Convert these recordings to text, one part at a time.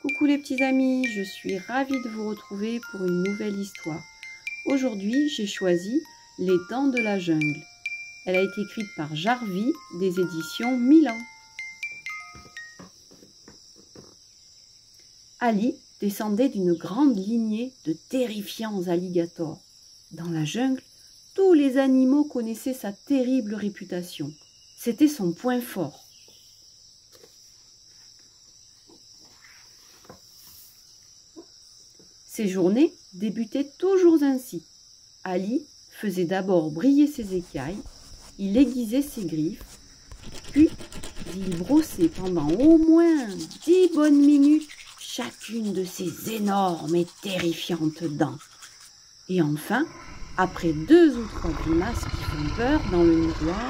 Coucou les petits amis, je suis ravie de vous retrouver pour une nouvelle histoire. Aujourd'hui, j'ai choisi Les Dents de la Jungle. Elle a été écrite par Jarvis des éditions Milan. Ali descendait d'une grande lignée de terrifiants alligators. Dans la jungle, tous les animaux connaissaient sa terrible réputation. C'était son point fort. Ses journées débutaient toujours ainsi. Ali faisait d'abord briller ses écailles, il aiguisait ses griffes, puis il brossait pendant au moins 10 bonnes minutes chacune de ses énormes et terrifiantes dents. Et enfin, après 2 ou 3 grimaces qui font peur dans le miroir,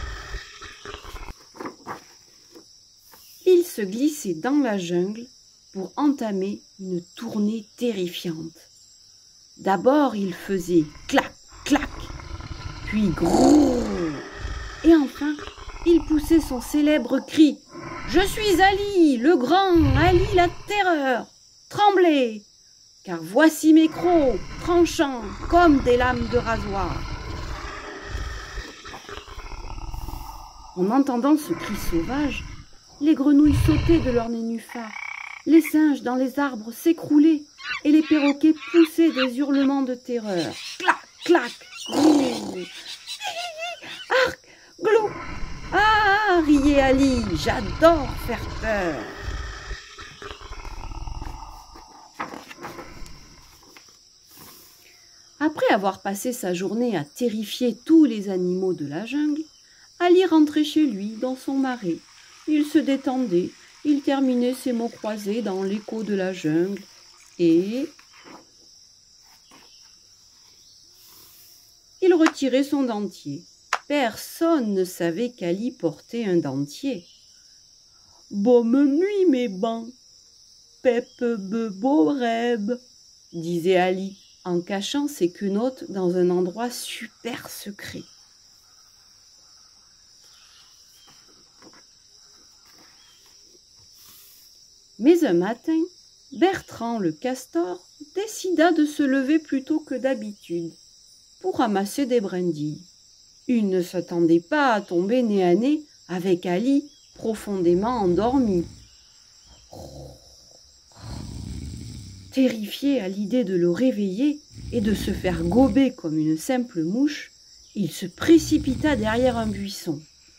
il se glissait dans la jungle pour entamer une tournée terrifiante. D'abord, il faisait clac, clac, puis grrrr, et enfin, il poussait son célèbre cri « Je suis Ali, le grand, Ali la terreur, tremblez, car voici mes crocs, tranchants comme des lames de rasoir. » En entendant ce cri sauvage, les grenouilles sautaient de leurs nénuphars. Les singes dans les arbres s'écroulaient et les perroquets poussaient des hurlements de terreur. Clac, clac, grrr. Arc, glou. Ah, riait Ali, j'adore faire peur. Après avoir passé sa journée à terrifier tous les animaux de la jungle, Ali rentrait chez lui dans son marais. Il se détendait. Il terminait ses mots croisés dans l'écho de la jungle et il retirait son dentier. Personne ne savait qu'Ali portait un dentier. « Bonne nuit, mes bans, Pepe Beboreb » disait Ali en cachant ses quenottes dans un endroit super secret. Mais un matin, Bertrand le castor décida de se lever plus tôt que d'habitude pour ramasser des brindilles. Il ne s'attendait pas à tomber nez à nez avec Ali profondément endormi. Terrifié à l'idée de le réveiller et de se faire gober comme une simple mouche, il se précipita derrière un buisson.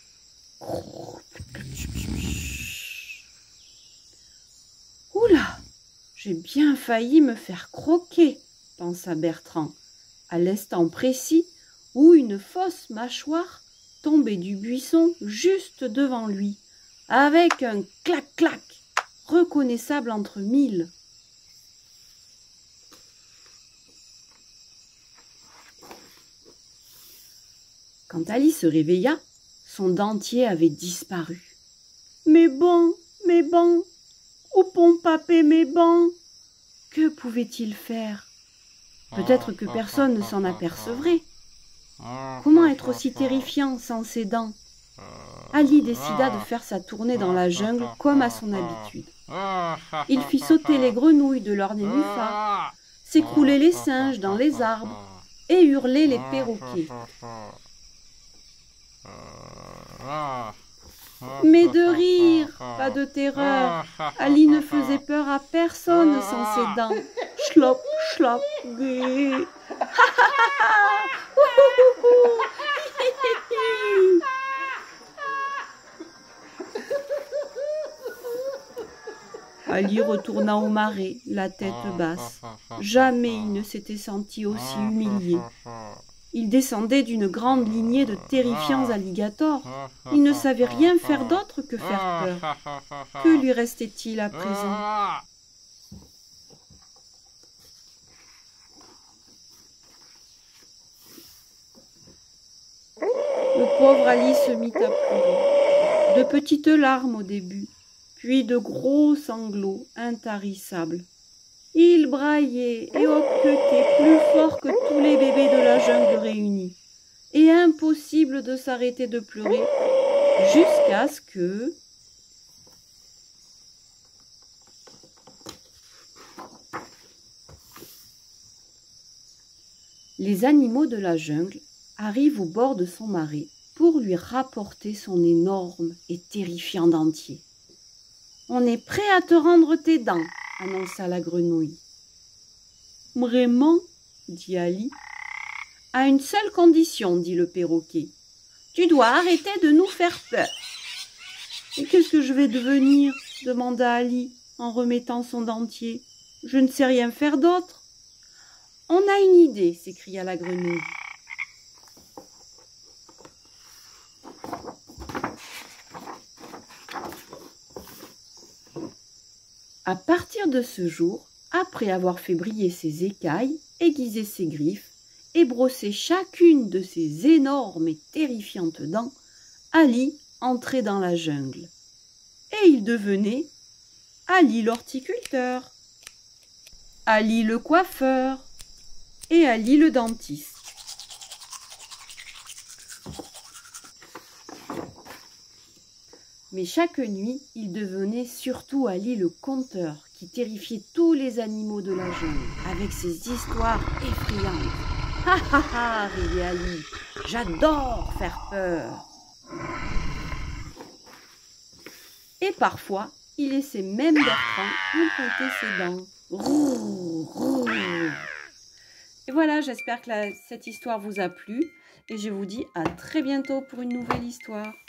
Oula, j'ai bien failli me faire croquer, pensa Bertrand, à l'instant précis où une fausse mâchoire tombait du buisson juste devant lui, avec un clac-clac reconnaissable entre mille. Quand Ali se réveilla, son dentier avait disparu. « Mais bon, où pont papé mes bancs ?» Que pouvait-il faire? Peut-être que personne ne s'en apercevrait. Comment être aussi terrifiant sans ses dents? Ali décida de faire sa tournée dans la jungle comme à son habitude. Il fit sauter les grenouilles de leurs nénuphars, s'écrouler les singes dans les arbres et hurler les perroquets. Mais de rire, pas de terreur. Ali ne faisait peur à personne sans ses dents. Chlop, chlop, gué. Ali retourna au marais, la tête basse. Jamais il ne s'était senti aussi humilié. Il descendait d'une grande lignée de terrifiants alligators. Il ne savait rien faire d'autre que faire peur. Que lui restait-il à présent? Le pauvre Ali se mit à pleurer. De petites larmes au début, puis de gros sanglots intarissables. Il braillait et hoquetait plus fort que tous les bébés de la jungle réunis. Et impossible de s'arrêter de pleurer jusqu'à ce que... Les animaux de la jungle arrivent au bord de son marais pour lui rapporter son énorme et terrifiant dentier. « On est prêt à te rendre tes dents, » annonça la grenouille. « Vraiment ?» dit Ali. « À une seule condition, » dit le perroquet. « Tu dois arrêter de nous faire peur. »« Et qu'est-ce que je vais devenir ?» demanda Ali en remettant son dentier. « Je ne sais rien faire d'autre. »« On a une idée, » s'écria la grenouille. À partir de ce jour, après avoir fait briller ses écailles, aiguisé ses griffes et brossé chacune de ses énormes et terrifiantes dents, Ali entrait dans la jungle. Et il devenait Ali l'horticulteur, Ali le coiffeur et Ali le dentiste. Mais chaque nuit, il devenait surtout Ali le conteur qui terrifiait tous les animaux de la jungle avec ses histoires effrayantes. « Ha ha ha !» riait Ali. « J'adore faire peur !» Et parfois, il laissait même Bertrand emprunter ses dents. Roux, roux. Et voilà, j'espère que cette histoire vous a plu et je vous dis à très bientôt pour une nouvelle histoire.